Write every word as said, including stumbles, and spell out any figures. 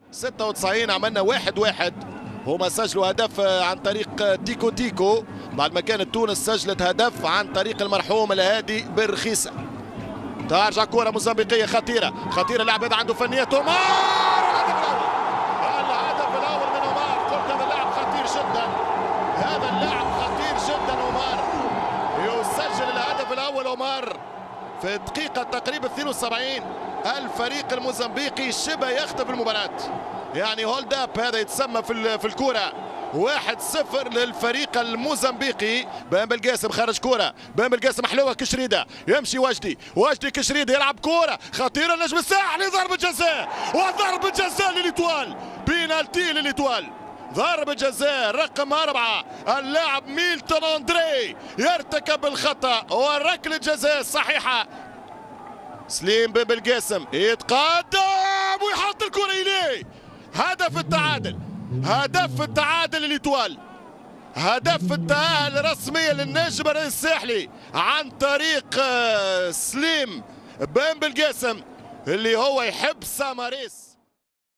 ستة وتسعين عملنا واحد واحد. هما سجلوا هدف عن طريق تيكو تيكو بعد ما كانت تونس سجلت هدف عن طريق المرحوم الهادي بالرخيصة. ترجع كرة موزمبيقية خطيرة خطيرة. لاعب هذا عنده فنية أومار. الهدف الأول من أومار. قلت هذا اللاعب خطير جدا. هذا اللاعب خطير جدا أومار. يسجل الهدف الأول أومار في الدقيقة تقريبا اثنين وسبعين. الفريق الموزمبيقي شبه يخطف المباراة. يعني هولد اب هذا يتسمى في في الكرة. واحد صفر للفريق الموزمبيقي. بن بالقاسم خرج كرة. بن بالقاسم حلوة كشريدة. يمشي وجدي. وجدي كشريدة يلعب كرة خطيرة. نجم الساحلي ضربة جزاء. وضربة جزاء للإيطوال. بينالتي للإيطوال. ضربة جزاء رقم أربعة. اللاعب ميلتون أندري يرتكب الخطأ وركلة جزاء صحيحة. سليم بن بالقاسم يتقدم ويحط الكرة إليه. هدف التعادل. هدف التعادل للإيطوال. هدف التأهل رسميا للنجم الساحلي عن طريق سليم بن بالقاسم اللي هو يحب ساماريس.